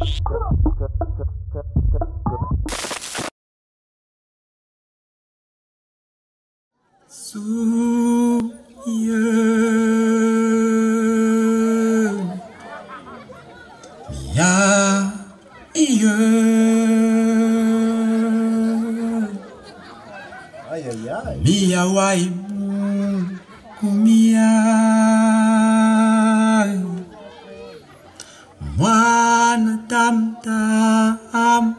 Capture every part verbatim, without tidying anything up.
Ya, ya. Ay, ay, ay. Mia waimu kumia mwana tamtamu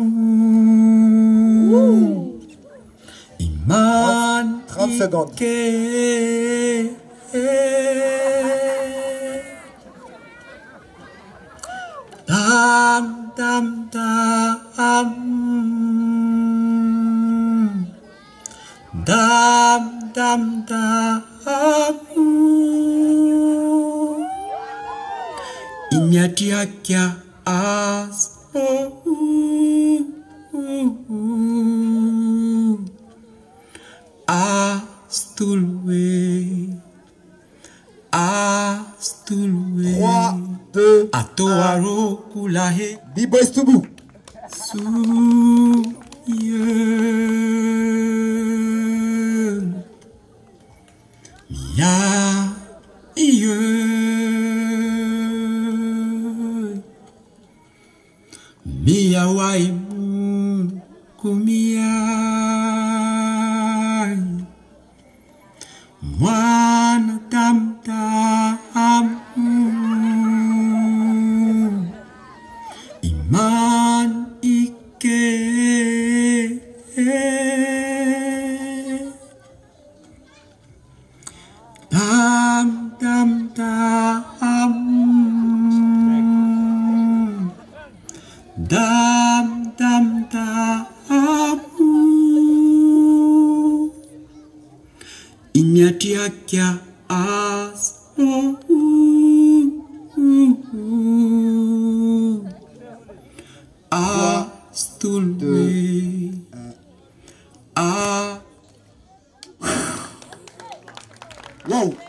iman trente secondes. ike tam tam tam dam dam dam inyatia as astulwe astulwe trois, deux, atoaro kulahe B-Boys to bout. su Ya, ya, mia waimu kumia mwana tamtamu iman ike Dam dam dam dam dam dam inyatia kya as astulwe a Wow.